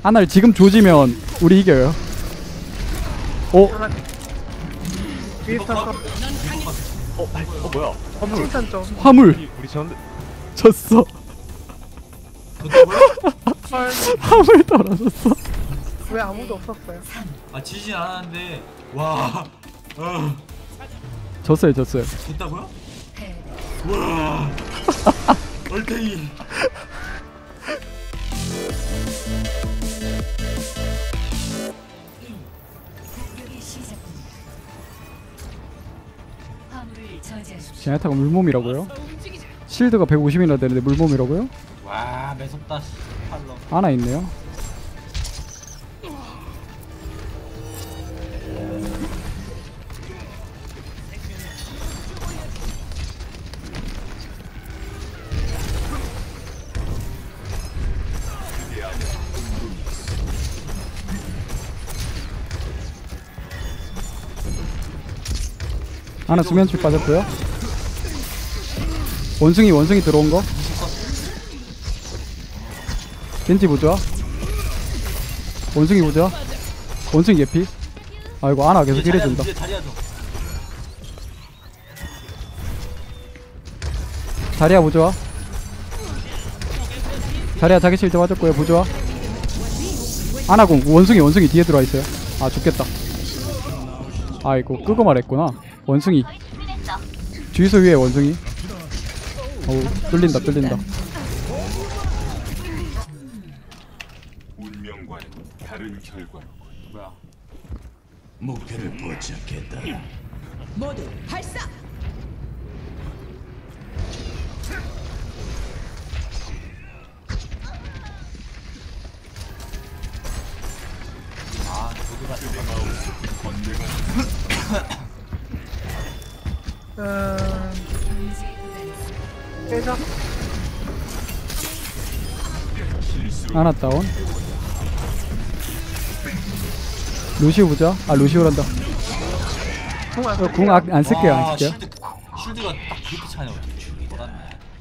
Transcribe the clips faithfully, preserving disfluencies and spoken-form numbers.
하나를 지금 조지면 우리 이겨요. 오. 윈스턴 컷. 어, 어 뭐야? 화물. 칭찬 좀. 화물. 우리 전 졌어. 헐. 화물 떨어졌어. 왜 아무도 없었어요? 아 지진 않았는데 와. 어. 졌어요, 졌어요. 됐다고요? 와. 얼탱이. 제네타가 물몸이라고요? 실드가 백오십이나 되는데 물몸이라고요? 와 매섭다. 팔로. 하나 있네요. 하나 수면치 빠졌고요. 원숭이 원숭이 들어온 거. 겐지 보자. 원숭이 보자. 원숭이 개피. 아이고 아나 계속 힐해준다. 자리야 보자. 자리야 자기 실드 맞았고요. 보자. 아나공 원숭이 원숭이 뒤에 들어와 있어요. 아 죽겠다. 아이고 끄고 말했구나. 원숭이 주유소 위에 원숭이. 어우 뚫린다 뚫린다. 운명과는 다른 결과. 뭐야? 목표를 포착했다. 모두 발사. 아 모두가 음. 빼자. 하나 다운. 루시오 보자. 아 루시오란다. 어, 궁 아, 안 쓸게요 안 쓸게요. 쉴드, 쉴드가 딱 그렇게 차네. 몰랐네.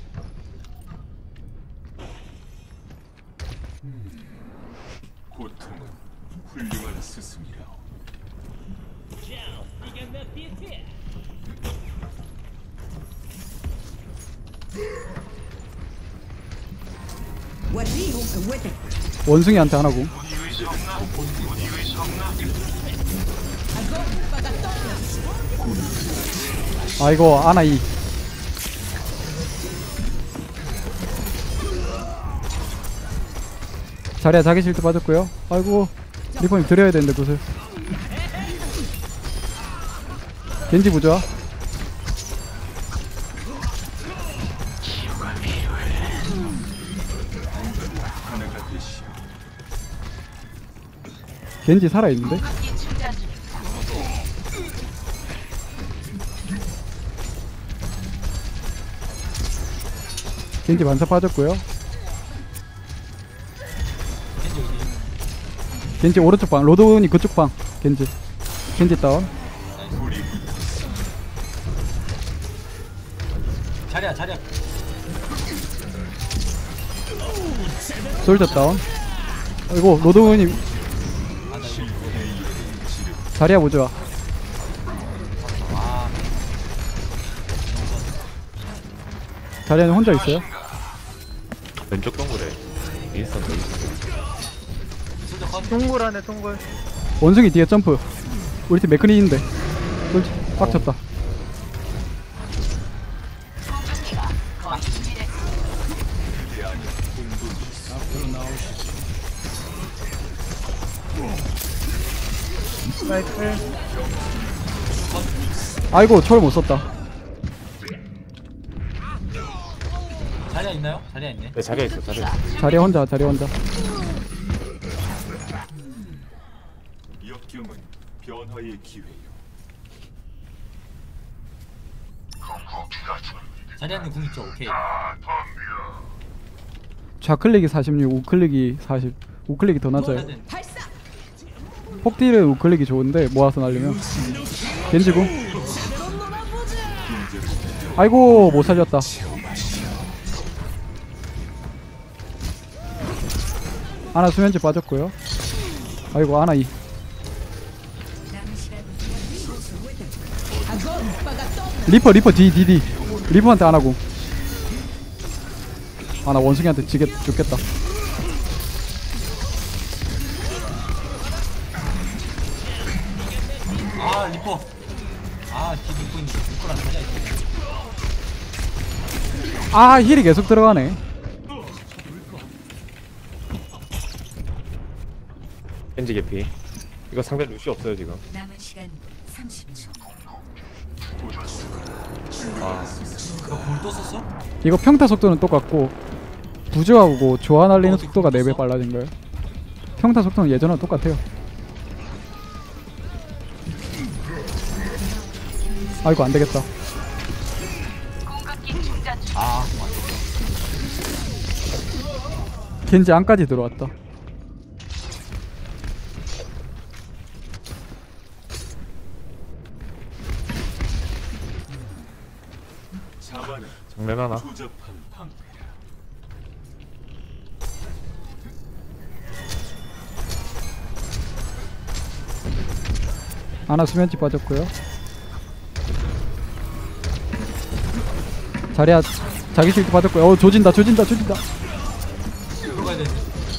고통은 훌륭한 스승이라. 원숭이한테 하나 공. 아이고 아나 이. 자리야 자기 실드 빠졌고요. 아이고 리퍼님 드려야 되는데 굿을. 겐지 보자. 겐지 살아있는데? 겐지 반사 빠졌고요. 겐지 오른쪽 방, 로드온이 그쪽 방. 겐지 겐지 다운. 자리야 자리야. 솔저 다운. 아이고 로드온이 자리야 보자. 자리야는 혼자 있어요. 왼쪽 동굴에 인스턴 더 있어. 동굴 안에 동굴. 원숭이 뒤에 점프. 우리 팀 맥크린인데 솔직히 빡쳤다. 나이스. 아이고 초를 못 썼다. 자리야 있나요? 자리야 있네. 네, 자리에 있어, 자리에 있어. 자리야 혼자 자리야 혼자. 역경은 변화의 기회요. 자리야는 궁 있죠. 오케이. 좌클릭이 사십육, 우클릭이 사십. 우클릭이 더 낮아요. 발사. 폭딜은 우클릭이 좋은데 모아서 날리면. 겐지고. 아이고 못 살렸다. 아나 수면제 빠졌고요. 아이고 아나 이 리퍼 리퍼 디디디 리퍼한테 안 하고 아나 원숭이한테 지겠 죽겠다. 아 리퍼. 아 뒤 리퍼 있는 리퍼랑 자리야 있어. 아 힐이 계속 들어가네. 겐지 개피. 이거 상대 루시 없어요 지금. 남은 시간 삼십 초. 너공 또 썼어? 이거 평타 속도는 똑같고 부조하고 조화 날리는 속도가 네 배 빨라진 거예요. 평타 속도는 예전랑 똑같아요. 아이고 안되겠다. 아 겐지 안까지 들어왔다. 자만은 정면 하나. 조잡한 방패라. 아나 수면지 빠졌고요. 자리야 자기 실드 빠졌고요. 어 조진다 조진다 조진다. 들어가야 돼.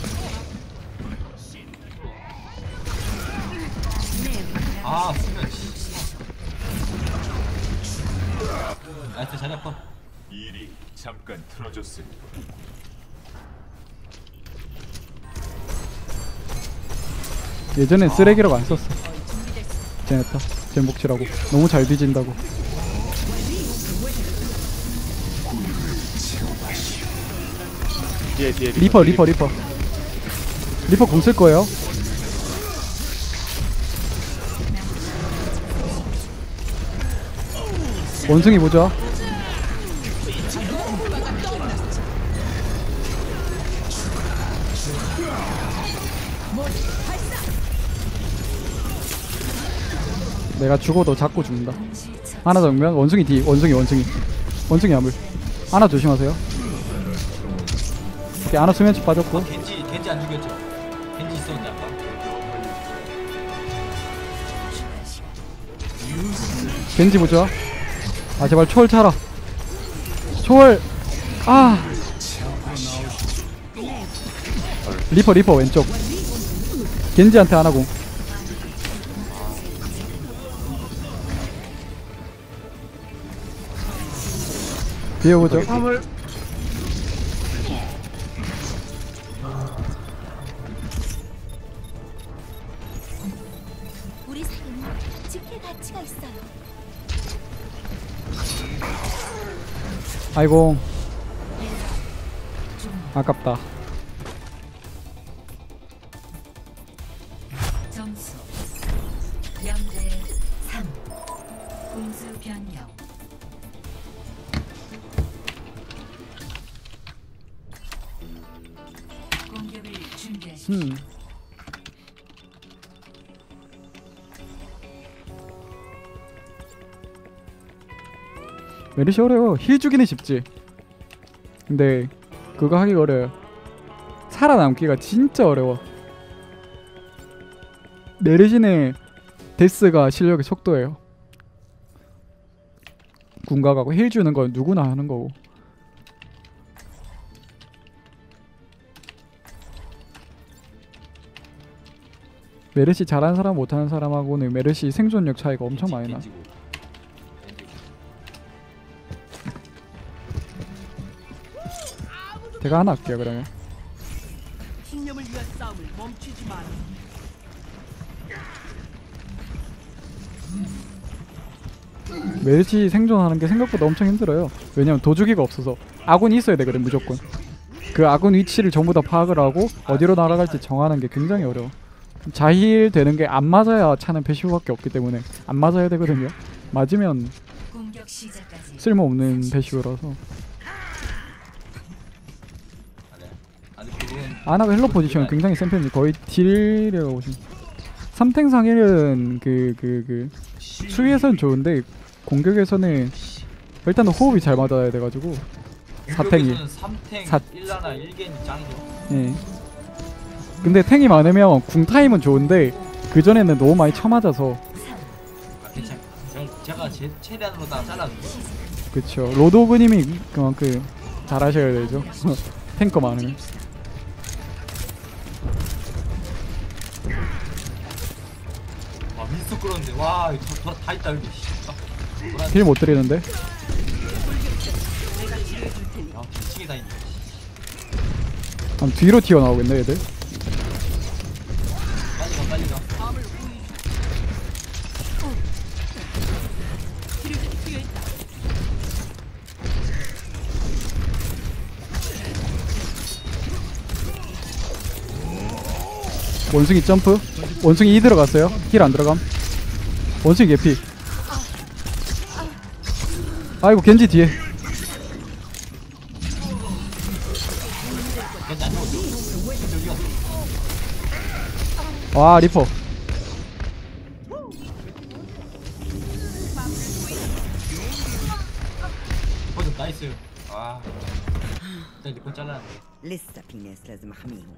아 수면. 나이스 자리 아파. 일이 잠깐 틀어졌으니 예전엔 쓰레기라고 안 썼어. 제네타 젠복치라고 너무 잘 뒤진다고. 뒤에 뒤에 리퍼 리퍼 리퍼 리퍼 공 쓸 거예요. 원숭이 보자. 내가 죽어도 자꾸 죽는다. 하나 정면 원숭이 뒤 원숭이 원숭이 원숭이 아물. 하나 조심하세요. 오케이 하나 수면치 빠졌고. 아, 겐지 겐지 안 죽였죠? 겐지 있었는데 아까. 겐지 보자. 아 제발 초월 차라. 초월. 아 리퍼 리퍼 왼쪽. 겐지한테 안 하고. 뒤에 보죠. 화물 우리 사이는 지킬 가치가 있어요. 아이고 아깝다. 점수 영 대 삼. 공수 변경. 공격을 준비하십시오. 음. 메르시 어려워. 힐 주기는 쉽지. 근데 그거 하기가 어려워요. 살아남기가 진짜 어려워. 메르시는 데스가 실력의 속도예요. 궁각하고 힐 주는 건 누구나 하는 거고. 메르시 잘하는 사람 못하는 사람하고는 메르시 생존력 차이가 엄청 많이 나. 겐지고. 겐지고. 제가 하나 할게요 그러면. 신념을 위한 싸움을 멈추지 마. 메르시 생존하는 게 생각보다 엄청 힘들어요. 왜냐면 도주기가 없어서 아군이 있어야 되거든 무조건. 그 아군 위치를 전부 다 파악을 하고 어디로 날아갈지 정하는 게 굉장히 어려워. 자힐 되는 게 안 맞아야 차는 패시브밖에 없기 때문에 안 맞아야 되거든요. 맞으면 공격 시작까지. 쓸모없는 패시브라서. 아니 그건 아나가 힐러 포지션은 굉장히 센 편이지. 거의 딜이라고 보시면. 삼탱 상일은 그 그 그 수위에서는 좋은데 공격에서는 일단은 호흡이 잘 맞아야 돼가지고. 사탱이. 공격에서는 삼탱 사- 일라나 일겐이 짱이죠. 예. 근데 탱이 많으면 궁 타임은 좋은데 그 전에는 너무 많이 쳐맞아서. 괜찮. 제가 제가 제 최대한으로 다 잘라줄게요. 그쵸. 로드오브님이 그만큼 잘하셔야 되죠. 탱커 많으면. 아 민스 끌었는데 와 이거 다, 다, 다 있다 여기. 씨. 아, 뭐라- 힐 못 드리는데. 아 뒤치게 다 있네. 그럼 뒤로 튀어나오겠네 얘들. 빨리 가 빨리 가. 원숭이 점프. 원숭이 이 들어갔어요. 힐 안 들어감. 원숭이 개피. 아이고 겐지 뒤에. 괜찮 안 죽었어. 저기요. 와 리퍼. 거기 나이스. 아 일단 리본 잘라놨네. لسه في ناس لازم احميهم.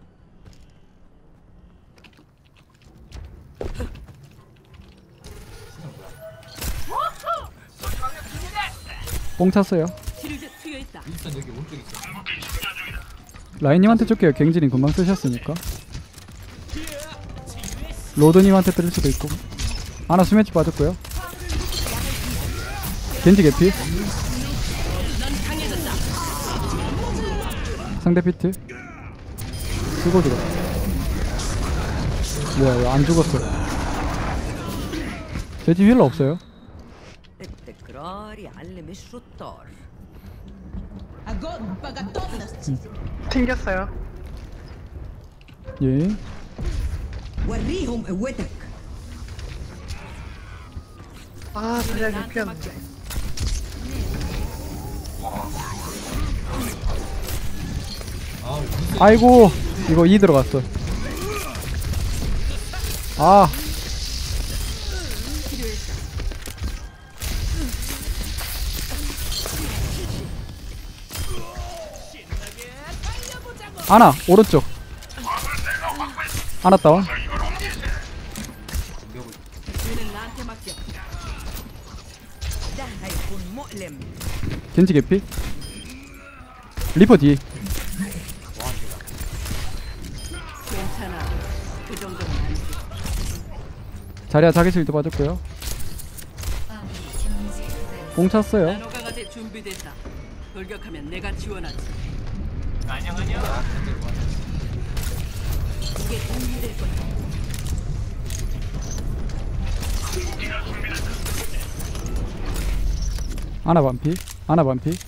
뽕 찼어요. 치료제 투여했다. 민스 여기 오른쪽에 있어. 라인님한테 줄게요. 갱진이 금방 쓰셨으니까. 로드님한테 드릴 수도 있고. 하나 수면치 빠졌고요. 겐지 개피. 상대 피트. 쓰고 들어. 뭐야 왜 안 죽었어. 제 팀 힐러 없어요. التكرار يعلم الشطار. 튕겼어요. 예. وريهم قوتك. 아 그냥 개피였는데. 아 민스. 아이고 이거 이 들어갔어. 아 아나 오른쪽. 아나 다운. 얘는 나한테 맡겨. ده هيكون مؤلم. 겐지 개피. 리퍼 뒤. 괜찮아. 그 정도는 아니지. 자리야 자기 실드 빠졌고요. 공 찼어요. 나노 강화제 준비됐다. 돌격하면 내가 지원하지. 이게 도움이 될 거야. 아나 반피. 아나 반피.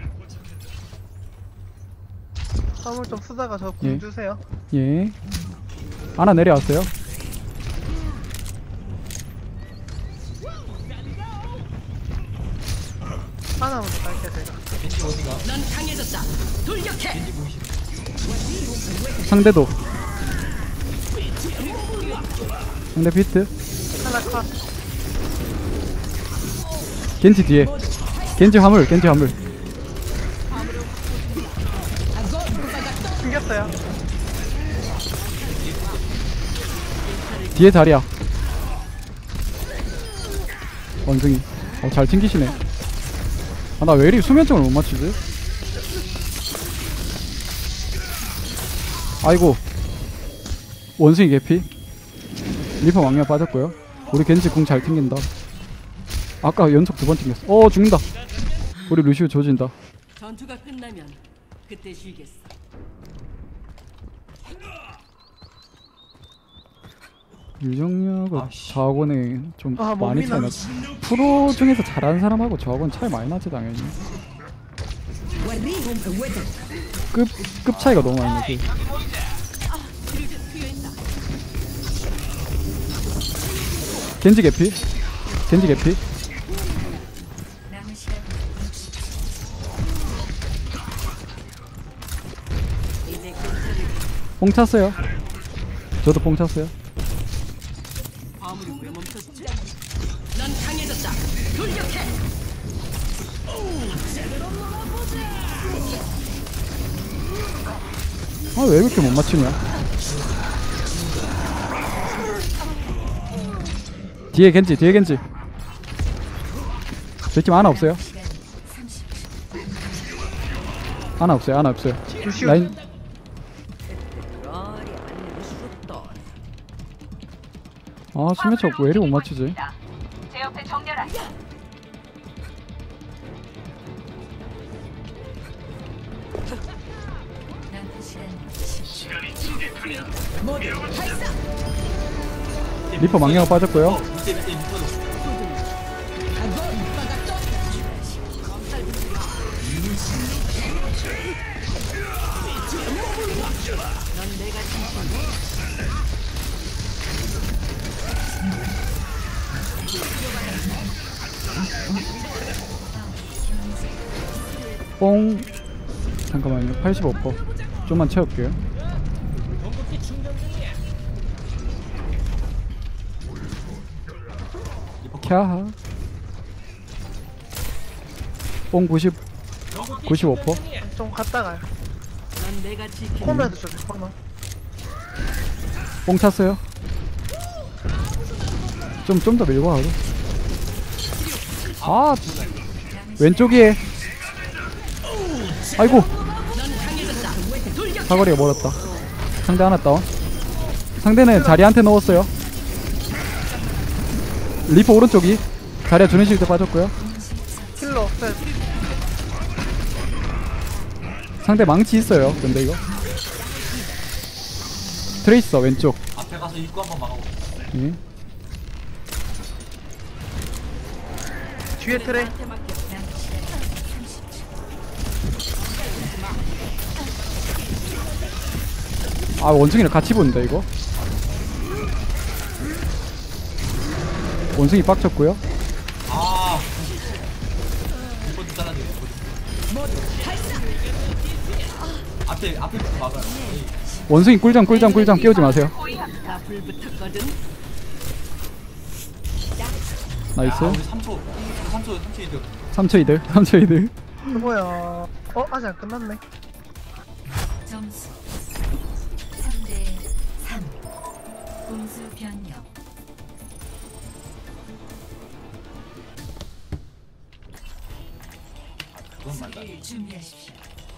화물 좀 쓰다가 저 예. 공 주세요. 예. 아나 내려왔어요. 하나만 더 갈게 제가. 겐지 어디가? 넌 강해졌다. 돌격해. 겐지 보이시. 상대도. 상대 피트. 하나 컷. 겐지 뒤에. 겐지 화물. 겐지 화물. 튕겼어요. 뒤에 자리야. 원숭이. 어, 잘 튕기시네. 아, 나 왜 이리 수면증을 못 맞추지? 아이고. 원숭이 개피. 리퍼 왕면 빠졌고요. 우리 겐지 궁 잘 튕긴다. 아까 연속 두 번 튕겼어. 어, 죽는다. 우리 루시우 조진다. 전투가 끝나면 그때 쉬겠어. 유정력은 아씨. 저하고는 좀 아, 많이 차이 몸이 나지. 프로 중에서 잘하는 사람하고 저하고는 차이 많이 나지 당연히. وريهم قوتك. 급, 급 차이가 너무 많이 나지. 치료제 투여했다. 겐지 개피. 겐지 개피. 이제 괜찮을. 뽕 찼어요. 저도 뽕 찼어요. 화물이 왜 멈췄지? 넌 강해졌다. 돌격해. 아 왜 이렇게 못 맞추냐? 뒤에 겐지 뒤에 겐지. 저희 팀 하나 없어요. 하나 없어요 하나 없어요. 루시오. 라인 아 수면척 왜 이리 못 맞추지? 리퍼 망령아 빠졌고요. 밑에 밑에 밑에도. 뽕 잠깐만요. 팔십오 퍼센트 좀만 채울게요. 캬하 뽕 구십 구십오 퍼센트 좀 갔다가요. 넌 내가 지킨 코너에도 저기 코너. 뽕 찼어요. 좀 좀 더 밀고 가죠. 아 왼쪽이에 아이고 사거리가 멀었다. 상대 하나 다운. 상대는 자리한테 넣었어요. 리퍼 오른쪽이 자리야 주는 실드 빠졌고요. 킬러 없어요. 상대 망치 있어요. 근데 이거 트레이서 왼쪽. 앞에 가서 입구 한번 막아보. 예. 뒤에 트레. 아 원숭이를 같이 보는데 이거. 원숭이 빡쳤고요. 아. 이번 잘라줘. 앞에 앞에부터 막아요. 에이. 원숭이 꿀잠 꿀잠 꿀잠 깨우지 마세요. 다 불붙었거든. 나이스. 아, 우리 삼 초. 삼 초 삼 초 이득. 삼 초 이득 삼 초 이득. 뭐야? 어 아직 안 끝났네. 점수 삼 대 삼. 공수 변경. 그건 맞다. 준비하십시오.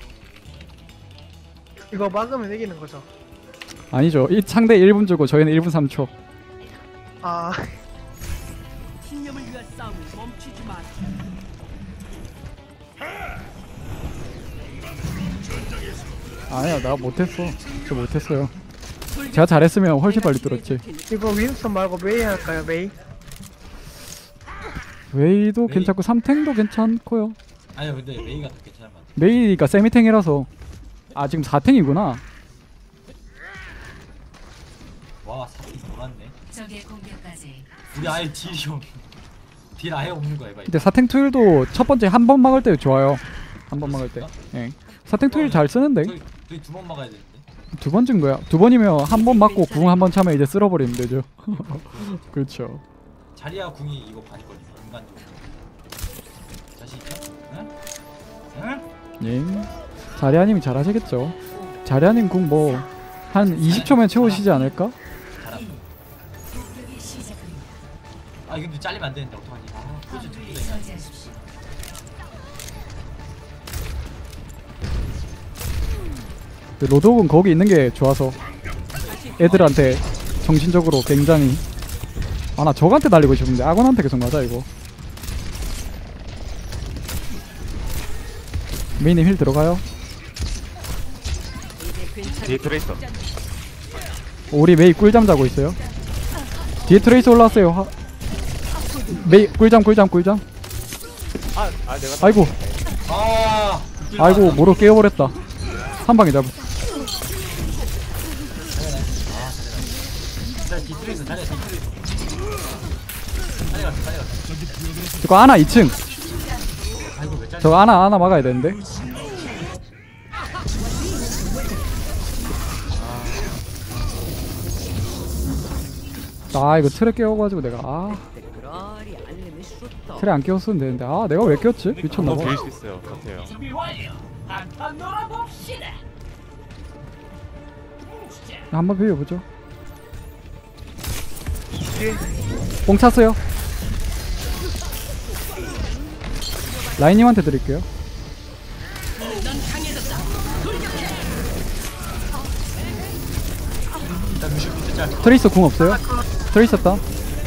이거 막으면 이기는 거죠. 아니죠. 이 상대 일 분 주고 저희는 일 분 삼 초. 아 신념을 위한 싸움을 멈추지 마. 아니야 나 못했어. 저 못했어요. 제가 잘했으면 훨씬 빨리 뚫었지. 이거 윈스턴 말고 메이 할까요? 메이? 웨이도 메이? 괜찮고 삼탱도 괜찮고요. 아니요 근데 메이가 더 괜찮은 것 같아. 메이가 세미탱이라서. 아 지금 사탱이구나. 와 사기 몰랐네. 적의 공격까지 우리 아예 딜이 없. 딜 아예 없는 거야 이거. 근데 사탱 투일도 첫 번째 한 번 막을 때 좋아요. 한 번 막을 때. 예. 사탱 투일 잘 쓰는데. 저희 저희 두 번 막아야 되는데. 두 번 준 거야. 두 번이면 한 번 맞고 궁 한 번 차면 이제 쓸어버리면 되죠. 그렇죠. 자리야 궁이 이거 반거리 인간적으로. 자신 있죠? 응? 응? 예. 자리아님이 잘하시겠죠. 자리아님 궁 뭐 한 이십 초면 채우시지 않을까? 잘한다. 공격이 시작합니다. 아 근데 잘리면 안 되는데 어떡하지? 아 그렇지 화물을 듣고 되네. 저지하십시오. 로드오그는 거기 있는 게 좋아서 애들한테 정신적으로 굉장히. 아 나 적한테 날리고 싶은데 아군한테 계속 맞아 이거. 메이님 힐 들어가요. 뒤에 트레이서. 우리 메이 꿀잠 자고 있어요. 뒤에 트레이스 올라왔어요. 하... 메이 꿀잠 꿀잠 꿀잠. 아, 아 내가 아이고 아. 아이고 모로 깨워버렸다. 한 방에 잡을. 자 뒤트레이서 자리야 뒤트레이서. 자리 갔어 자리 갔어. 저거 아나 이 층. 아이고 왜 잘려? 저거 아나 아나 막아야 되는데. 아 이거 틀에 깨워가지고 내가 아 틀에 안 깨웠으면 되는데 아 내가 왜 꼈지? 미쳤나봐. 한번 빌릴 수 있어요. 같아요. 한번 비벼보죠. 뒤에. 뽕 찼어요. 라인님한테 드릴게요. 일단 루시 밑에 짤. 트레이서 궁 없어요? 트레이서 따.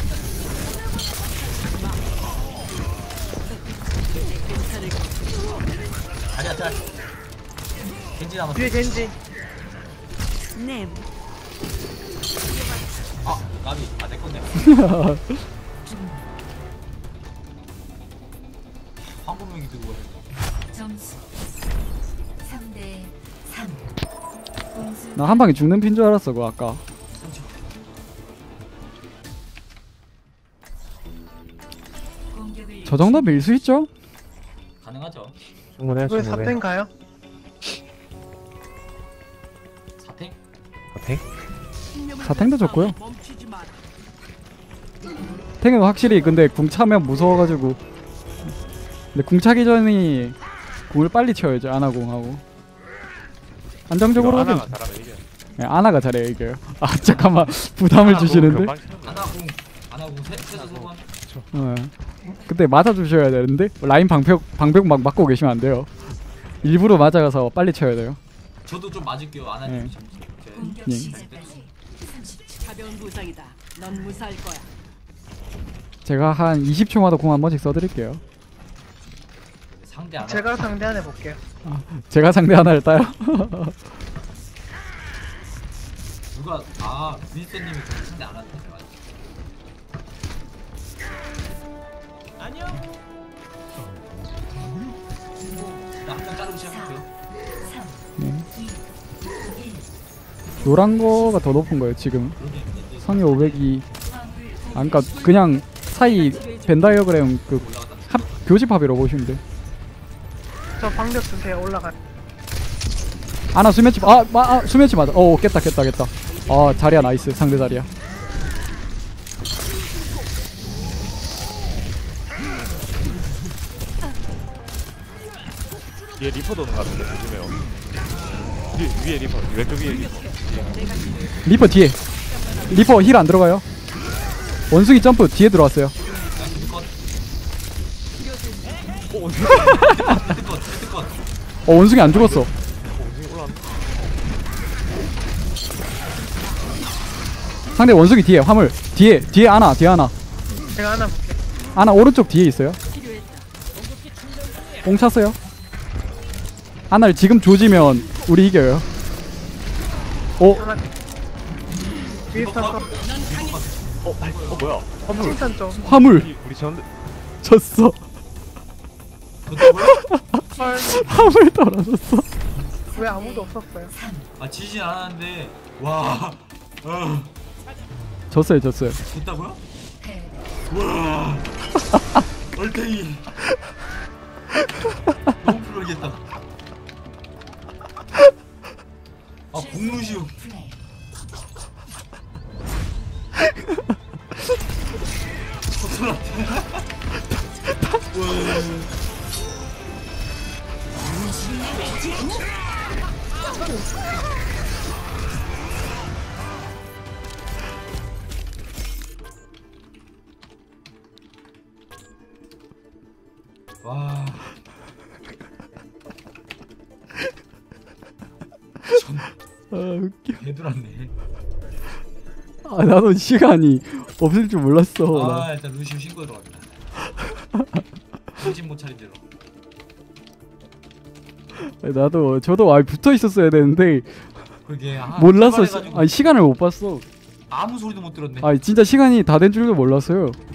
아니야 짤. 겐지 남았어. 뒤에 겐지. 네. 아 나비. 아내 건데. 황금명이 들고 가야 점수 삼 대 삼. 공수 나 한 방에 죽는 핀 줄 알았어 그거 아까. 공격을 저 정도 밀 수 있죠? 가능하죠. 충분해요 왜 충분해. 사태인가요? 사탱? 오케이. 사탱도 좋고요. 멈추지 마라. 탱은 확실히 근데 궁 차면 무서워가지고. 근데 궁 차기 전에 궁을 빨리 채워야죠. 아나궁하고. 안정적으로 하긴. 하나가 잘하면 이겨. 네, 아나가 잘해요 이겨요. 아 잠깐만 부담을 주시는데. 금방 치는 거야. 아나궁 아나궁 세 세서 세 번. 어. 그때 맞아 주셔야 되는데 라인 방벽 방벽 막 막고 계시면 안 돼요. 일부러 맞아가서 빨리 쳐야 돼요. 저도 좀 맞을게요. 아나님. 네. 제- 공격 네. 시작까지 삼십 초. 가벼운 부상이다. 넌 무사할 거야. 제가 한 이십 초마다 공 한 번씩 써드릴게요. 상대 아나. 제가 상대 안 해볼게요. 제가 상대 하나를 따요. 누가 아 윈스턴님이 그 상대 안 한다. 나한명 자르고 시작할게요. 삼, 네. 이, 일. 노란 거가 더 높은 거예요 지금. 성이 오백이. 아 그니까 그냥 사이 벤다이어그램 그 합, 교집합이라고 보시면 돼. 저 방벽 주세요. 올라가. 아나 수면치 아, 마, 아 수면치 맞아. 어 깼다 깼다 깼다. 아 자리야 나이스. 상대 자리야. 뒤에 리퍼 도는 거 같은데 조심해요. 뒤 위에 리퍼 왼쪽 위에 리퍼. 리퍼 뒤에. 리퍼 힐 안 들어가요. 원숭이 점프 뒤에 들어왔어요. 어 원숭이 안 죽었어. 공중에 올라왔네. 상대 원숭이 뒤에 화물. 뒤에 뒤에 아나 뒤에 아나. 제가 하나 볼게요. 아나 오른쪽 뒤에 있어요. 뽕 찼어요. 아나를 지금 조지면 우리 이겨요. 오 하나. 윈스턴 거. 어, 어 뭐야? 화물. 칭찬 좀. 화물 우리 우리 전 졌어. 헐. 화물 떨어졌어. 왜 아무도 없었어요? 아 지진 않았는데 와. 어. 졌어요 졌어요. 됐다고요? 패. 와. 얼탱이. 너무 풀어야겠다. 아 공루시오. 플레이. 와. 전 아 웃겨. 개들었네. 아 나도 시간이 없을 줄 몰랐어. 나. 아 일단 루시오 신고 들어갑니다. 정신 못 차린 대로. 나도 저도 아 붙어 있었어야 되는데 그게 아, 몰랐어. 시, 출발해가지고 아니 시간을 못 봤어. 아무 소리도 못 들었네. 아 진짜 시간이 다 된 줄도 몰랐어요.